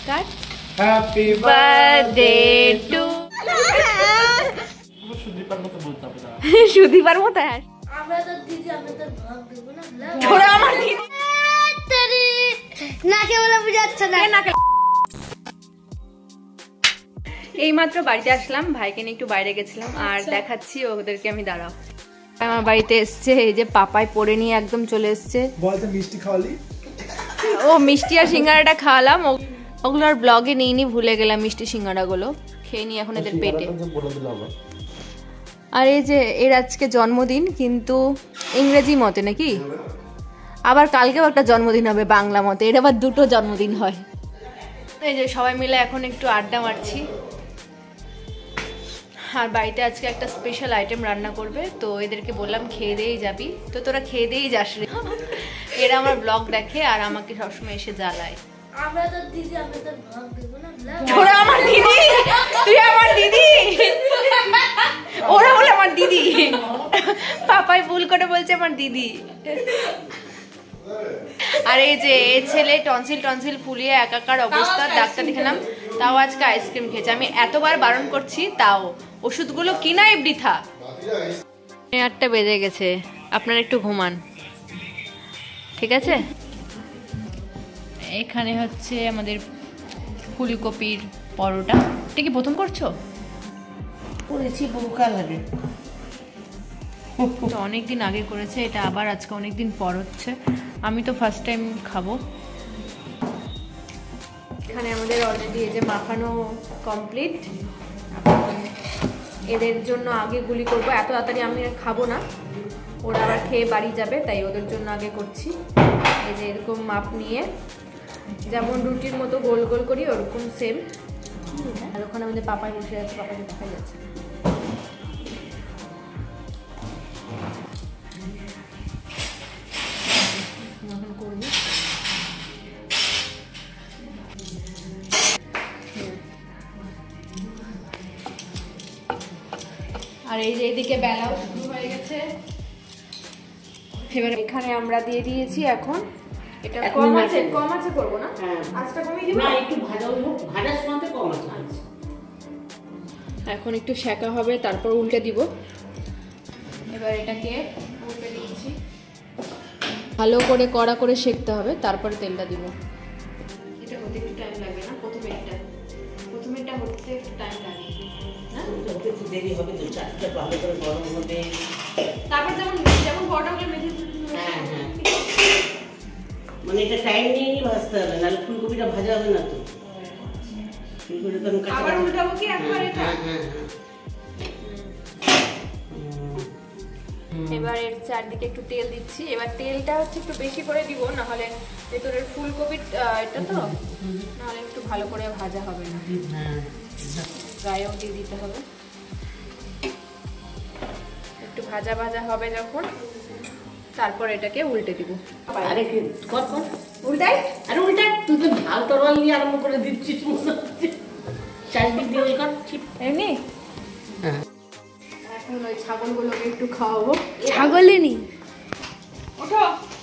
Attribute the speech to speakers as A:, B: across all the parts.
A: Cut. Happy birthday to. সুদীপার মতো বলতে হবে না। সুদীপার মতো হ্যাঁ। আমরা তো দিদি আমরা তো ভাগ দেব না। ওরা আমার দিদি। তেরি নাকে বলে বুঝাচ্ছে না। নাকে। এইমাত্র বাড়িতে আসলাম, ভাইকে নিয়ে একটু বাইরে গেছিলাম আর দেখাচ্ছি ওদেরকে আমি। দাঁড়াও, আমার বাড়িতে এসছে, এই যে পাপাই পরে নিয়ে একদম চলে এসছে। বলতে মিষ্টি খাওয়ালি? ও মিষ্টি আর সিঙ্গাড়াটা খাওয়ালাম, ওগুলো আর ব্লগে নিইনি, ভুলে গেলাম মিষ্টি সিঙ্গাড়াগুলো খেয়ে নিই এখন এদের পেটে। আর এই যে এর আজকে জন্মদিন, কিন্তু ইংরেজি মতে নাকি, আবার কালকেও একটা জন্মদিন হবে বাংলা মতে, এর আবার দুটো জন্মদিন হয়। এই যে সবাই মিলে এখন একটু আড্ডা মারছি। আর বাড়িতে আজকে একটা স্পেশাল আইটেম রান্না করবে, তো এদেরকে বললাম খেয়ে দিয়েই যাবি, তো তোরা খেয়ে দিয়েই যাস রে। এরা আমার ব্লগ দেখে আর আমাকে সবসময় এসে জ্বালায়। আমরা তো দিদি আমরা তো ভাগ দেব না। ওরা আমার দিদি, তুই আমার দিদি, ওরা বলে আমার দিদি। পাপাই ভুল করে বলছে আমার দিদি। আর এই যে এই ছেলে টনসিল ফুলিয়ে একাকার অবস্থা, ডাক্তার দেখালাম, তাও আজকে আইসক্রিম খেয়েছে। আমি এতবার বারণ করছি, তাও ওষুধগুলো কিনাই বৃথা। 8টা বেজে গেছে, আপনারা একটু ঘুমান, ঠিক আছে? এখানে হচ্ছে আমাদের ফুলকপির পরোটা। এটা কি প্রথম করছো?
B: করেছি বহুকাল আগে,
A: অনেকদিন আগে করেছে, এটা আবার আজকে অনেকদিন পর হচ্ছে। আমি তো ফার্স্ট টাইম খাবো। এখানে আমাদের অলরেডি এই যে মাখানো কমপ্লিট। এদের জন্য আগে গুলি করবো, এত তাড়াতাড়ি আমি খাবো না, ওরা আবার খেয়ে বাড়ি যাবে, তাই ওদের জন্য আগে করছি। এই যে এরকম মাপ নিয়ে, যেমন রুটির মতো গোল গোল করি ওরকম সেম। আর ওখানে আমাদের পাপাই বসে আছে, পাপাকে দেখা যাচ্ছে। আর এই যে এদিকে বেলাও শুরু হয়ে গেছে। এবার এখানে আমরা দিয়ে দিয়েছি। এখন এটা কম আছে করব না, আজটা কমিয়ে দিব না, একটু ভাজার সময় কম আছে। এখন একটু সেকা হবে, তারপর উল্টে দিব। এবার এটাকে উল্টে দিচ্ছি, ভালো করে কড়া করে সেকতে হবে, তারপরে তেলটা দিব। এটা হতে একটু টাইম লাগবে না, প্রথমে এটা হতে একটু টাইম লাগে না, একটু দেরি হবে, তো চারটা ভালো করে গরম হবে, তারপর যেমন পরোটাগুলো মেখে। হ্যাঁ মানে এটা টাইম নিয়ে ভাজতে হবে, নাহলে ফুলকপিটা ভাজা হবে না। তো ফুলকপিটা তো আবার উল্টাবো কি একবার এটা? হ্যাঁ এবার এর চারদিকে একটু তেল দিচ্ছি। এবার তেলটা হচ্ছে একটু বেশি করে দিব, না হলে ভেতরের ফুলকপির এটা তো নাহলে একটু ভালো করে ভাজা হবে না। গায়েও দিয়ে দিতে হবে, একটু ভাজা ভাজা হবে যখন, তারপর এটাকে উল্টে দিব। আরে কর উল্টাই, আরে উল্টাই, তুই তো ঢাল তরল নিয়ে আরম্ভ করে দিচ্ছিস মনে হচ্ছে। চারদিক দিয়ে ওই কর এমনি। এখন ওই ছাগলগুলোকে একটু খাওয়াবো। ছাগলে নি ওঠো,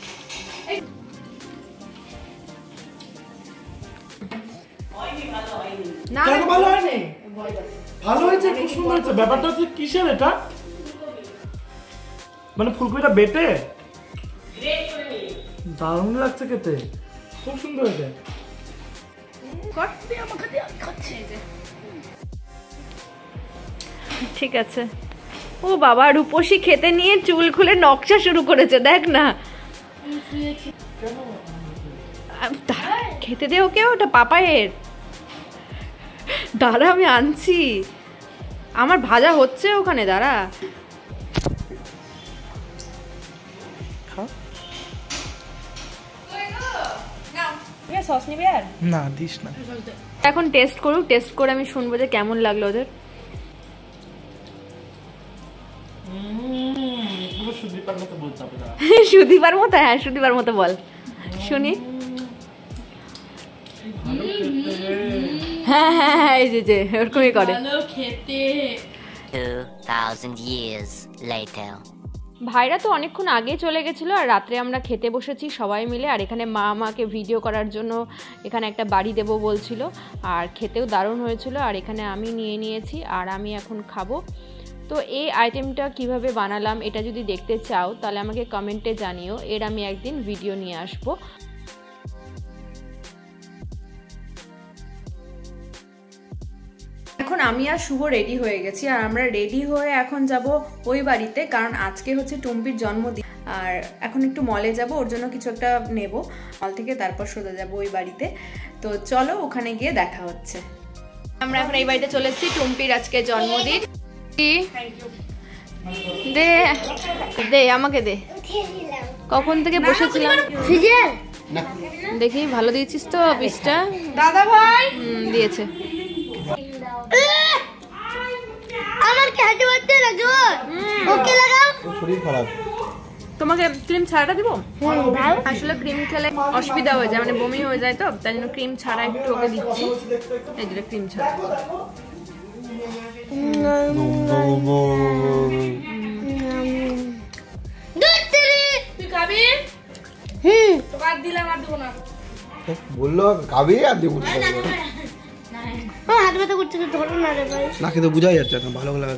A: না ভালো হয়নি, ভালো হয়েছে, খুব সুন্দর হয়েছে। ব্যাপারটা হচ্ছে কিসের এটা, মানে ফুলকপিটা বেটে দারুণ লাগছে খেতে, খুব সুন্দর হয়েছে। ঠিক আছে। ও বাবা, রূপসী খেতে নিয়ে চুল খুলে নকশা শুরু করেছে, দেখ না। খেতে দে ওকে, ওটা পাপায়ের। দাঁড়া আমি আনছি, আমার ভাজা হচ্ছে ওখানে, দাঁড়া। সস নিবি আর না দিস না। এখন টেস্ট করুক, টেস্ট করে আমি শুনবো যে কেমন লাগলো ওদের। সুদীপার মতো, হ্যাঁ সুদীপার মতো বল শুনি। হ্যাঁ হ্যাঁ হ্যাঁ এই যে ওরকমই করে।
C: 2000 years later.
A: ভাইরা তো অনেকক্ষণ আগেই চলে গেছিলো আর রাত্রে আমরা খেতে বসেছি সবাই মিলে। আর এখানে মা আমাকে ভিডিও করার জন্য এখানে একটা বাড়ি দেবো বলছিল, আর খেতেও দারুণ হয়েছিল। আর এখানে আমি নিয়ে নিয়েছি আর আমি এখন খাবো। তো এই আইটেমটা কিভাবে বানালাম এটা যদি দেখতে চাও তাহলে আমাকে কমেন্টে জানিও, এর আমি একদিন ভিডিও নিয়ে আসবো। এখন আমি আর শুভ রেডি হয়ে গেছি আর আমরা রেডি হয়ে এখন যাব ওই বাড়িতে, কারণ আজকে হচ্ছে টুম্পির জন্মদিন। আর এখন একটু মলে যাব, ওর জন্য কিছু একটা নেব মল থেকে, তারপর সোজা যাব ওই বাড়িতে। তো চলো ওখানে গিয়ে দেখা হচ্ছে। আমরা এখন এই বাড়িতে চলে এসেছি, টুম্পির আজকে জন্মদিন। দে দে আমাকে দে, কখন থেকে বসেছিলাম। দেখি ভালো দিয়েছিস তো পিসটা দাদা ভাই? দিয়েছে।
C: আমার কি হাতে বাজতে লাগো? ওকে লাগাও। শরীর খারাপ।
A: তোমাকে ক্রিম ছাড়াটা দিব? আসলে ক্রিম খেলে অসুবিধা হয়ে যায়, মানে বমি হয়ে যায়, তো তাই জন্য ক্রিম ছাড়া একটু ওকে দিচ্ছি। এই যে ক্রিম ছাড়া। তুই খাবি? তোকে আর দিলাম আর দেবো না।
D: বললো খাবি আর দেবো না।
C: হাত ব্যথা করছে, ধরো না রে ভাই।
D: নাকে তো বোঝাই যাচ্ছে না, ভালো লাগাতে।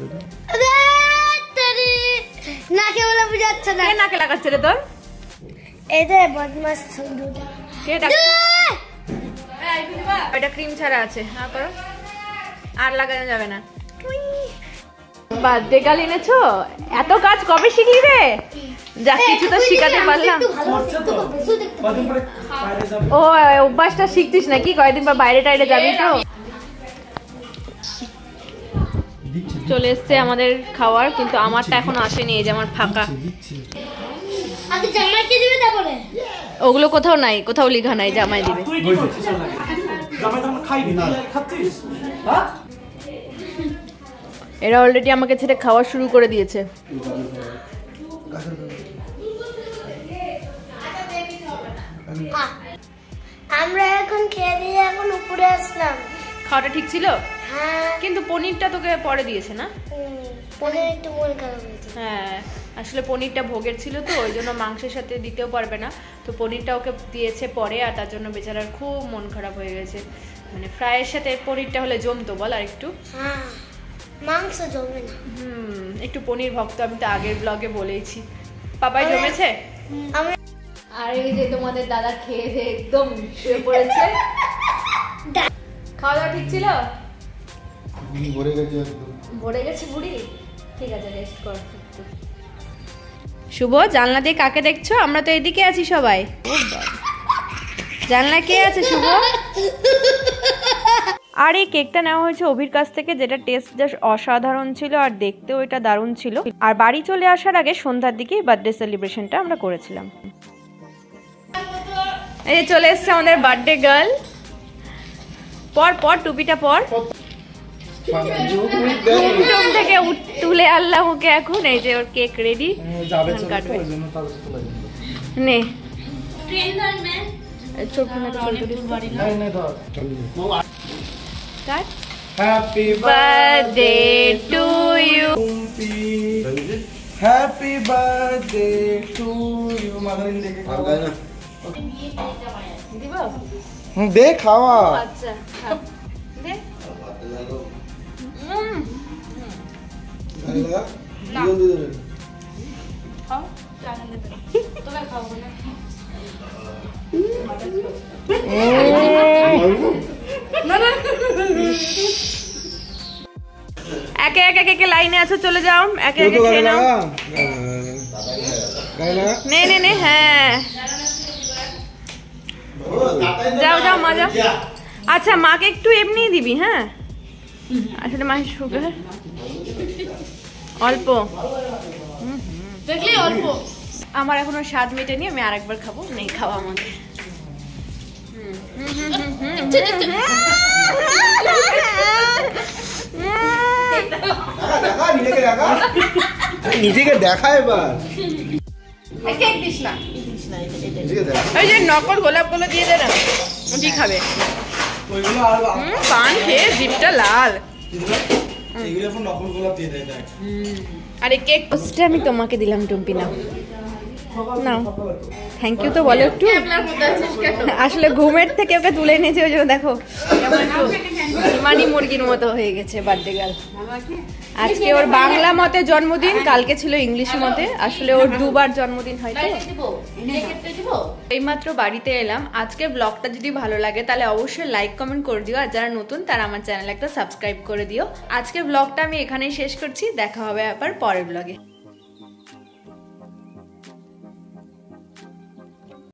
C: নাকে বলে বুঝাচ্ছে না।
A: কে নাকে লাগাচ্ছে রে তোর?
C: এই যে বদমাস দুটো।
A: কে ডাকছে? এটা ক্রিম ছাড়া আছে, হ্যাঁ করো। আর লাগানো যাবে না। বার্থডে গাল এনেছো? এত কাজ কবে শিখলি রে? যা কিছু তো শিখাতে পারলাম। ও অভ্যাসটা শিখতিস নাকি? কয়েকদিন পর বাইরে টাইরে যাবি তো। চলে এসছে আমাদের খাওয়ার, কিন্তু আমারটা এখনো আসেনি, এই যে আমার ফাঁকা। ওগুলো কোথাও নাই, কোথাও লেখা নাই জামাই দিবে। এরা অলরেডি আমাকে ছেড়ে খাওয়া শুরু করে দিয়েছে।
C: আমরা এখন খেয়ে দিয়ে এখন উপরে আসলাম।
A: খাওয়াটা ঠিক ছিল?
C: হ্যাঁ,
A: কিন্তু পনিরটা তোকে পরে দিয়েছে না?
C: পনির একটু মন খারাপ হয়েছে।
A: হ্যাঁ, আসলে পনিরটা ভোগের ছিল তো, ওই জন্য মাংসের সাথে দিতেও পারবে না, তো পনিরটা ওকে দিয়েছে পরে। আর তার জন্য বেচারার খুব মন খারাপ হয়ে গেছে। মানে ফ্রাইয়ের সাথে পনিরটা হলে জমতো বল আর একটু।
C: হ্যাঁ, মাংস জমে না।
A: একটু পনির ভক্ত, আমি তো আগের ব্লগে বলেইছি। পাপাই জমেছে। আর এই যে তোমাদের দাদা খেয়ে একদম শুয়ে পড়েছে। খাওয়া দাওয়া ঠিক ছিল? ভরে গেছে বুড়ি। ঠিক আছে, রেস্ট কর। শুভ, জানলা দিয়ে কাকে দেখছো? আমরা তো এদিকে আছি সবাই। জানলা কে আছে শুভ? আর এই কেকটা নেওয়া হয়েছে অভির কাছ থেকে, যেটা টেস্ট জাস্ট অসাধারণ ছিল আর দেখতেও এটা দারুণ ছিল। আর বাড়ি চলে আসার আগে সন্ধ্যার দিকে বার্থডে সেলিব্রেশনটা আমরা করেছিলাম। এই চলে এসছে আমাদের বার্থডে গার্ল। পর পর টুপিটা পর। ঘুম থেকে তুলে আনলাম ওকে এখন। এই যে ওর কেক রেডি, কাটবে। নে happy birthday to you.
D: Happy birthday to you. মাদারিন দেখে দে খাওয়া।
A: আচ্ছা দে। একে একে লাইনে আছে, চলে যাও। একে একে খেয়ে নাও। নে নে নে। হ্যাঁ যাও যাও মা যাও। আচ্ছা মাকে একটু এমনি দিবি। হ্যাঁ আসলে মায়ের সুগার অল্প, দেখলি অল্প। আমার এখনো স্বাদ মেটেনি, আমি আরেকবার খাবো। নেই খাওয়া আমাকে।
D: নিজেকে দেখা এবার।
A: ওই যে নকল গোলাপ গুলো দিয়ে দে না, কি খাবে? পান খেয়ে জিভটা লাল।
D: এগুলো এখন নকল গোলাপ দিয়ে দেয় দেখ।
A: আর এই কেকটা আমি তোমাকে দিলাম টুম্পি, নাও নাও, থ্যাংক ইউ তো বলো একটু। আসলে ঘুমের থেকে ওকে তুলে এনেছে, ওই জন্য দেখো মানি মুরগির মতো হয়ে গেছে বার্থডে গার্ল। আজকে ওর বাংলা মতে জন্মদিন, কালকে ছিল ইংলিশ মতে, আসলে ওর দুবার জন্মদিন হয় তো। এইমাত্র বাড়িতে এলাম। আজকে ব্লগটা যদি ভালো লাগে তাহলে অবশ্যই লাইক কমেন্ট করে দিও, আর যারা নতুন তারা আমার চ্যানেল একটা সাবস্ক্রাইব করে দিও। আজকে ব্লগটা আমি এখানেই শেষ করছি, দেখা হবে আবার পরের ব্লগে।